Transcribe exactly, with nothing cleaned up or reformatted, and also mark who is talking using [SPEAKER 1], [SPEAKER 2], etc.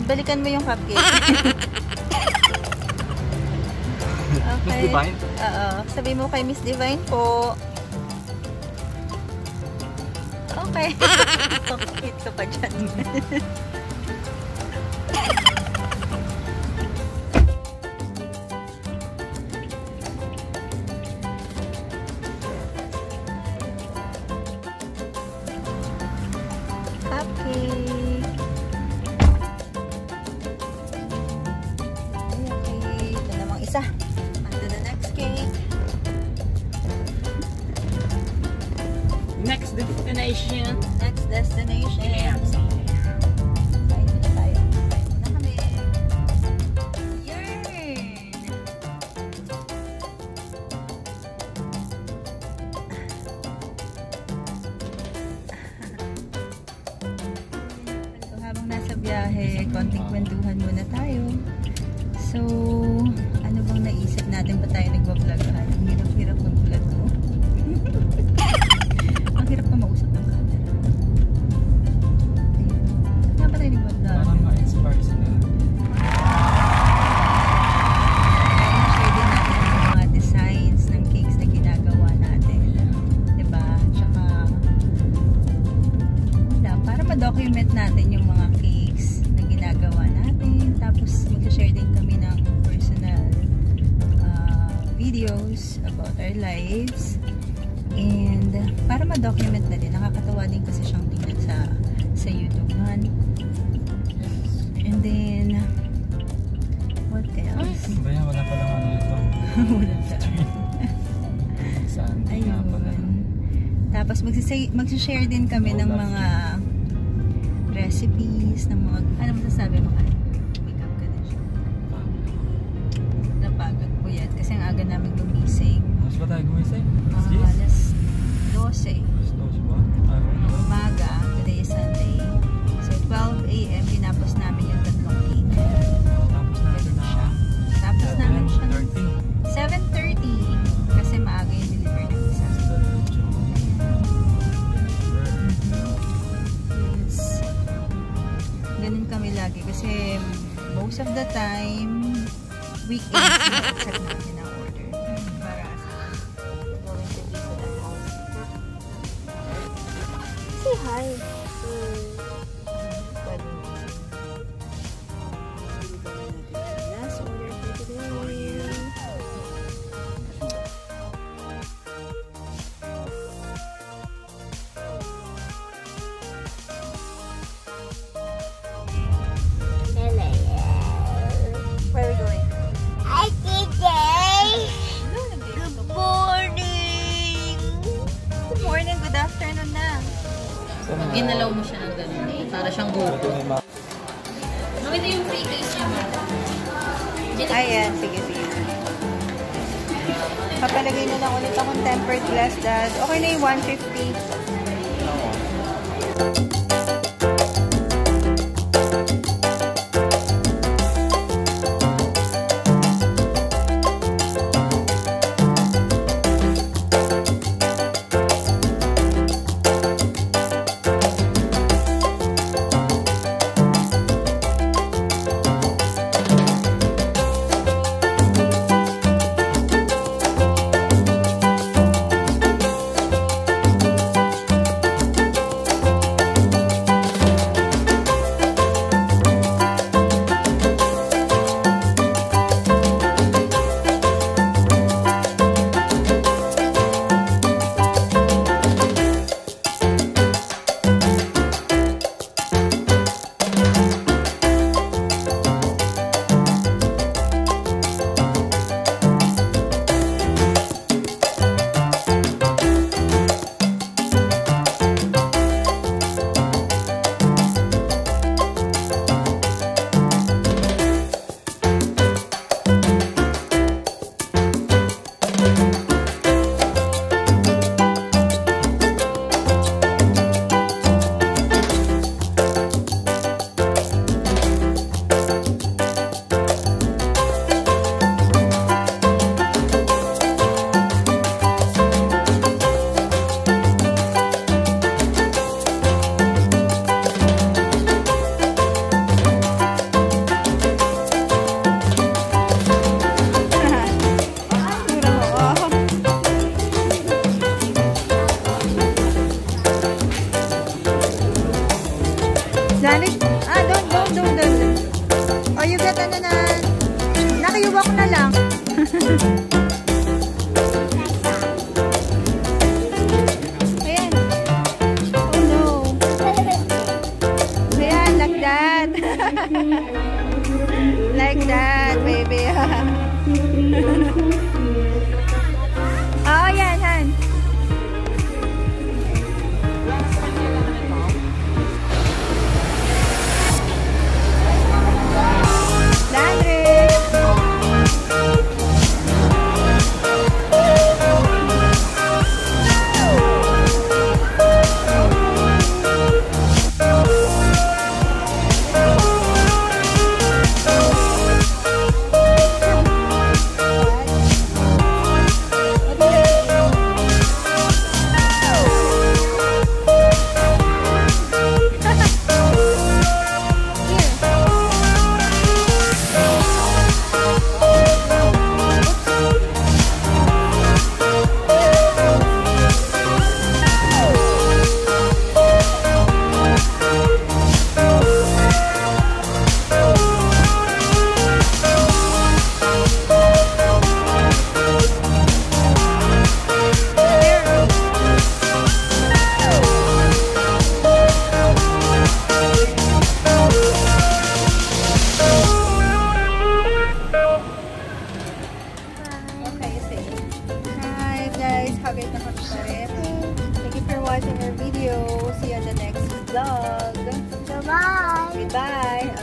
[SPEAKER 1] balikan mo yung cupcake. Okay.
[SPEAKER 2] Miss Divine?
[SPEAKER 1] Oo. Sabi mo kay Miss Divine po. Okay. Pakit ka pa dyan. Cupcake. Okay. Ito namang isa. On to the next cake.
[SPEAKER 3] Next destination.
[SPEAKER 1] Next destination.
[SPEAKER 3] Yeah.
[SPEAKER 1] Kain muna tayo. Kain muna kami. Yarn! So, habang nasa biyahe, konting kwentuhan muna tayo. So, ano bang naisip natin pa tayo nagbablog? Ang hirap-hirap mag-vlog to. Ang hirap pa mausap ng camera. Kaya pa tayo nag-vlog?
[SPEAKER 2] Parang ma-inspire sila.
[SPEAKER 1] Share din natin yung mga designs ng cakes na ginagawa natin. Diba? Tsaka, wala, para ma-document natin yung mga cakes na ginagawa natin. Tapos, mag-share din kami ng personal uh, videos about our lives. And para ma-document na din, nakakatawa din kasi siyang tingnan sa sa YouTube nun. And then, what else?
[SPEAKER 2] Kaya wala pa lang ano ito.
[SPEAKER 1] Wala pa.
[SPEAKER 2] Saan? Nga pala.
[SPEAKER 1] Ayun. Tapos magsishare din kami ng mga recipes, ng mga, ano masasabi mo kayo? Makeup ka din siya. Napagod po yan. Kasi ang aga namin gumising.
[SPEAKER 2] Mas ba tayo gumising?
[SPEAKER 1] Uh, alas dose.
[SPEAKER 2] Snow's ba? Ay,
[SPEAKER 1] Ng umaga. Today is Sunday. So, twelve A M pinapos namin yung tatlong cake.
[SPEAKER 2] tapos natin na siya.
[SPEAKER 1] Tapos namin siya ng
[SPEAKER 2] thirty.
[SPEAKER 1] seven thirty. Kasi maaga yung deliver ng isa. Yes. Ganun kami lagi. Kasi most of the time, weekends yung accept namin ang order. Para going to visit the house. Say hi. Pwede mo. Last order for today. Where are we going? Good morning! Good morning, good afternoon na.
[SPEAKER 3] Pag ginalaw mo siya ng ganun, para siyang buko. Ito yung free case niya.
[SPEAKER 1] Ayan, sige, sige. Papalagay na lang ulit akong tempered glass, Dad. Okay na yung one fifty. Dagat ano na. Nakayuwa ko na lang. Ayan. Oh no. Ayan, like that. Like that, baby. Oh, yan, Han. Habit na kami pareho. Thank you for watching our video. See you on the next vlog.
[SPEAKER 4] Bye-bye.
[SPEAKER 1] Goodbye.